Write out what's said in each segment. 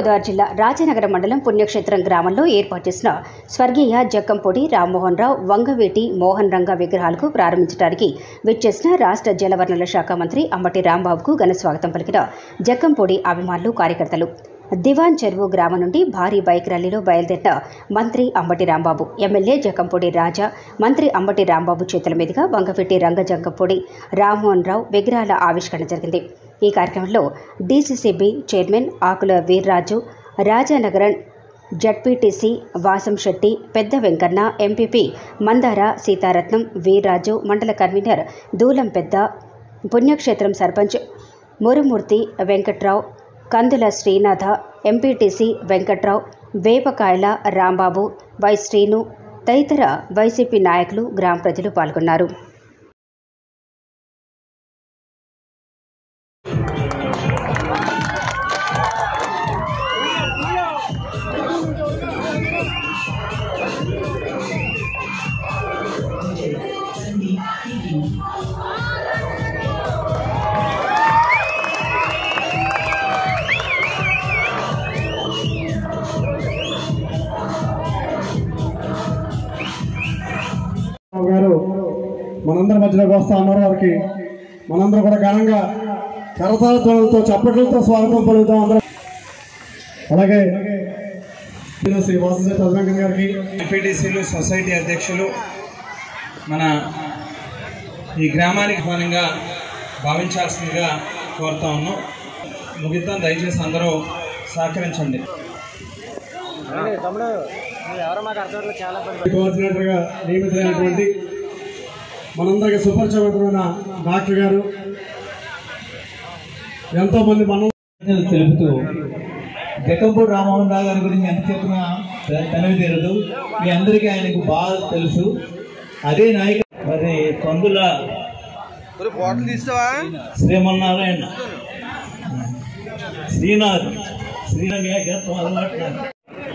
గోదావరి జిల్లా రాజనగరం మండలం పుణ్యక్షేత్రం గ్రామంలో ఏర్పాటు చేసిన స్వర్గీయ జక్కంపూడి రామ్మోహన్ రావు వంగవీటి మోహన్ రంగ విగ్రహాలకు ప్రారంభించడానికి విచ్చేసిన రాష్ట్ర జలవనరుల శాఖ మంత్రి అంబటి రాంబాబుకు ఘన స్వాగతం పలికిన జక్కంపూడి అభిమానులు కార్యకర్తలు. దివాన్ చెరువు గ్రామం నుండి భారీ బైక్ ర్యాలీలో బయలుదేరిన మంత్రి అంబటి రాంబాబు, ఎమ్మెల్యే జక్కంపూడి రాజా, మంత్రి అంబటి రాంబాబు చేతుల మీదుగా వంగవీటి రంగ జక్కంపూడి రామ్మోహన్ రావు విగ్రహాల ఆవిష్కరణ జరిగింది. ఈ కార్యక్రమంలో DCCB chairman Akula Veerraju, Rajanagaram ZPTC Vasam Shetti, Pedda Venkanna, MPP మందార సీతారత్నం, వీర్రాజు, మండల convener Dulam Pedda, Punyakshetram sarpanch Murumurthy Venkatrao, Kandula Srinatha, MPTC Venkatrao, Vepakayala Rambabu, Y Srinu తదితర వైసీపీ నాయకులు, గ్రామ ప్రజలు పాల్గొన్నారు. గారు మనందరి మధ్యలోకి వస్తా ఉన్నారు. వారికి మనందరూ కూడా ఘనంగా కరతాళతో చప్పట్లతో స్వాగతం పలుకుతాం అందరం. అలాగే శ్రీ వాసంశెట్టి అజంకర్ గారికి, ఎంపీటీసీలు, సొసైటీ అధ్యక్షులు, మన ఈ గ్రామానికి ఘనంగా భావించాల్సిందిగా కోరుతా ఉన్నాం. ముగిద్దాం, దయచేసి అందరూ సహకరించండి. కోఆర్డినేటర్గా నియమితులైనటువంటి మనందరికీ సుపరిచితమైన డాక్టర్ గారు ఎంతోమంది మనం తెలుపుతూ జక్కంపూడి రామ్మోహన్ రావు గారి గురించి ఎంత చెప్పినా తనవి తీరదు. మీ అందరికీ ఆయనకు బాగా తెలుసు. అదే నాయక మరి కందుల శ్రీమన్నారాయణ, శ్రీనాథ్ అలవాటు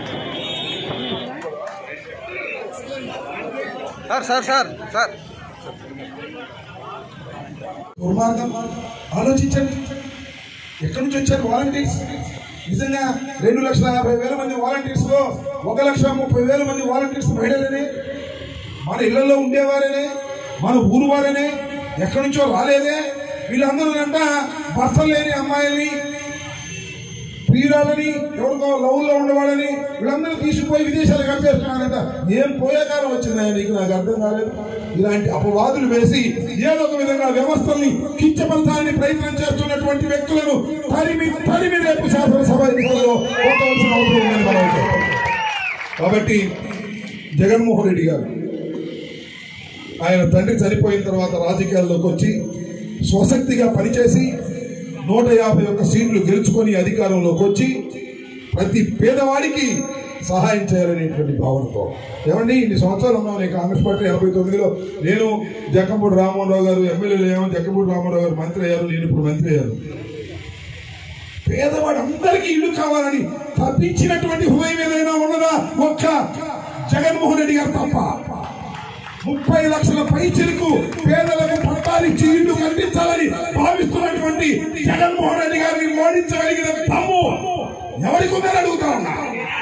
దుర్మార్గం. ఆలోచించండి, ఎక్కడి నుంచి వచ్చారు వాలంటీర్స్? నిజంగా 2,50,000 మంది వాలంటీర్స్ లో 1,30,000 మంది వాలంటీర్స్ మహిళలనే, మన ఇళ్లలో ఉండేవారేనే, మన ఊరు వారేనే, ఎక్కడి నుంచో రాలేదే. వీళ్ళందరూ అంట భర్తలు లేని అమ్మాయిల్ని, ప్రియురాలని, ఎవరికో లవ్లో ఉండేవాళ్ళని వీళ్ళందరూ తీసుకుపోయి విదేశాలు కనిపిస్తున్నారంట. ఏం పోయేకాలం వచ్చిందా నీకు? నాకు అర్థం కాలేదు. ఇలాంటి అపవాదులు వేసి ఏదో ఒక విధంగా వ్యవస్థల్ని కించపరచాలని ప్రయత్నం చేస్తున్నటువంటి వ్యక్తులను తరిమి రేపు శాసనసభ ఎన్నికల్లో ఓటవలసిన అవసరం ఉందని మనం చెప్పాలి. కాబట్టి జగన్మోహన్ రెడ్డి గారు ఆయన తండ్రి చనిపోయిన తర్వాత రాజకీయాల్లోకి వచ్చి స్వశక్తిగా పనిచేసి 151 సీట్లు గెలుచుకొని అధికారంలోకి వచ్చి ప్రతి పేదవాడికి సహాయం చేయాలనేటువంటి భావనతో, ఏమండి ఇన్ని సంవత్సరాలు ఉన్నాం. నేను కాంగ్రెస్ పార్టీ 89లో నేను జక్కంపూడి రామ్మోహన్ రావు గారు ఎమ్మెల్యేలు ఏమో, జక్కంపూడి రామ్మోహన్ రావు గారు మంత్రి అయ్యారు, నేను ఇప్పుడు మంత్రి అయ్యాను. పేదవాడు అందరికీ ఇల్లు కావాలని తప్పించినటువంటి హృదయం ఏదైనా ఉన్నదా? ఒక్క జగన్మోహన్ రెడ్డి గారు తప్ప. 30 లక్షల పైచిలకు పేదలకు పట్టాలిచ్చి ఇల్లు కల్పించాలని భావిస్తున్నటువంటి జగన్మోహన్ రెడ్డి గారిని ఓడించగలిగిన దమ్ము ఎవరికి ఉందని అడుగుతా ఉన్నా.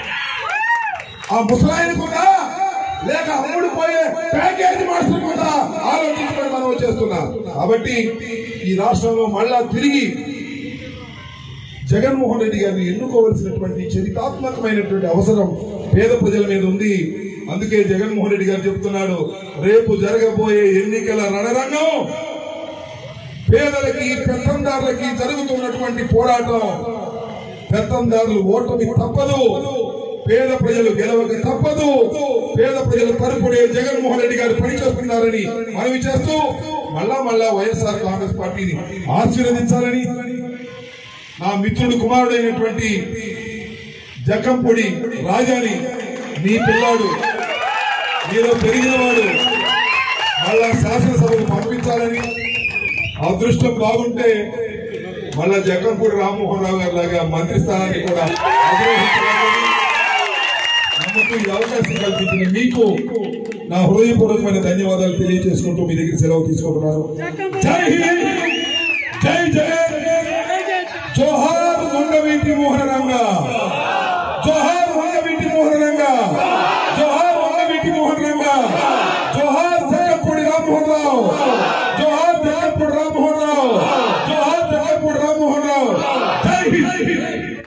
ఆ ముసలాయనకుందా లేక అమ్ముడు పోయే ప్యాకేజీ మాస్టర్ కూడా ఆలోచించడం మనం చేస్తున్నాం. కాబట్టి ఈ రాష్ట్రంలో మళ్ళా తిరిగి జగన్మోహన్ రెడ్డి గారిని ఎన్నుకోవలసినటువంటి చరితాత్మకమైనటువంటి అవసరం పేద ప్రజల మీద ఉంది. అందుకే జగన్మోహన్ రెడ్డి గారు చెప్తున్నాడు, రేపు జరగబోయే ఎన్నికల రణరంగం పేదలకి, పెత్తందారులకి జరుగుతున్నటువంటి పోరాటం. పెత్తందారులు ఓటమి తప్పదు, పేద ప్రజలు గెలవక తప్పదు. పేద ప్రజల తరపునే జగన్మోహన్ రెడ్డి గారు పనిచేస్తున్నారని మనవి చేస్తూ మళ్ళా వైఎస్ఆర్ కాంగ్రెస్ పార్టీని ఆశీర్వదించాలని నా మిత్రుడు కుమారుడైనటువంటి జక్కంపూడి రాజాని, నీ పిల్లాడు, నీలో పెరిగినవాడు మళ్ళా శాసనసభకు పంపించాలని, అదృష్టం బాగుంటే మళ్ళా జక్కంపూడి రామ్మోహన్ రావు గారి లాగా మంత్రి స్థానాన్ని కూడా అధిరోహించాలని నమ్మకం ఈ అవకాశం కల్పించిన మీకు నా హృదయపూర్వకమైన ధన్యవాదాలు తెలియజేసుకుంటూ మీ దగ్గర సెలవు తీసుకుంటున్నాను. జై హింద్, జై జై, జోహార్ వంగవీటి మోహన రంగ. రావు, జోహార్ జగన్పూడి రామ్మోహన్ రావు, జోహార్ జగన్పూడి రామ్మోహన్ రావు. జై హింద్.